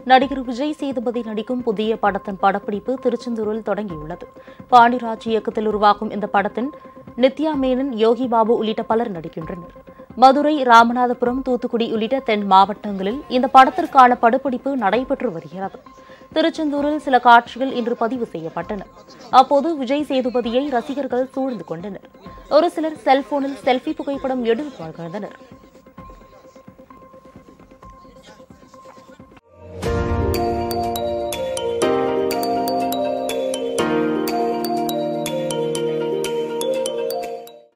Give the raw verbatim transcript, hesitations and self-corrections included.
நடிகர் விஜய் சேதுபதி நடிக்கும் புதிய படத்தின் படப்பிடிப்பு திருச்செந்தூரில் தொடங்கியுள்ளது. பாண்டிராஜ் இயக்கத்தில் உருவாகும் இந்த படத்தின் நித்யா மேனன், யோகி பாபு உள்ளிட்ட பலர் நடிக்கின்றனர். மதுரை, ராமநாதபுரம், தூத்துக்குடி உள்ளிட்ட தென் மாவட்டங்களில் இந்த படத்திற்கான படப்பிடிப்பு நடைபெற்று வருகிறது. திருச்செந்தூரில் சில காட்சிகள் இன்று பதிவு செய்யப்பட்டன. அப்போது விஜய் சேதுபதியை ரசிகர்கள் சூழ்ந்து கொண்டனர். ஒரு சிலர் செல்போனில் செல்ஃபி புகைப்படம் எடுத்து வருகின்றனர்.